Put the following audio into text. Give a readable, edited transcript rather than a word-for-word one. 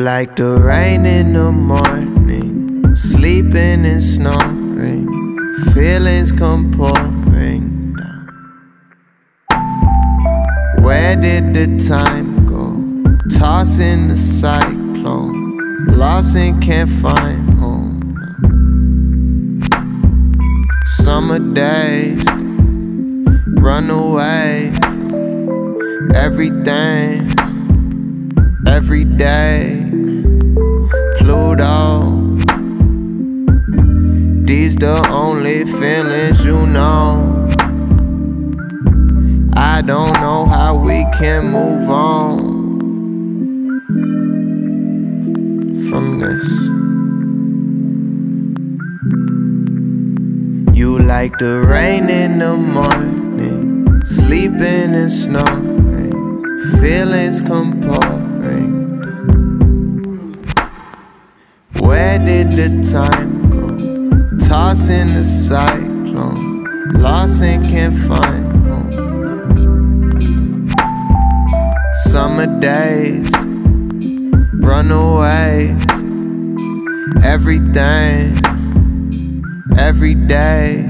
like the rain in the morning, sleeping and snoring, feelings come pouring down. Where did the time go? Tossing the cyclone, lost and can't find home now. Summer days go, run away from everything, every day. Pluto, these the only feelings you know. I don't know how we can move on from this. You like the rain in the morning, sleeping and snoring, feelings come pouring down. Where did the time go? Tossing the cyclone, lost and can't find home. Summer days run away, everything, every day.